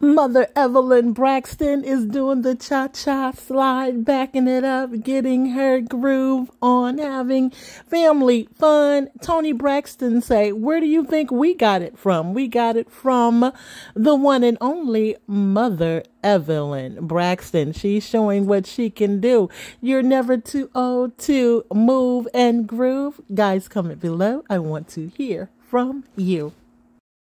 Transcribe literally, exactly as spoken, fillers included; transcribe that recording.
Mother Evelyn Braxton is doing the cha-cha slide, backing it up, getting her groove on, having family fun. Toni Braxton say, where do you think we got it from? We got it from the one and only Mother Evelyn Braxton. She's showing what she can do. You're never too old to move and groove. Guys, comment below. I want to hear from you.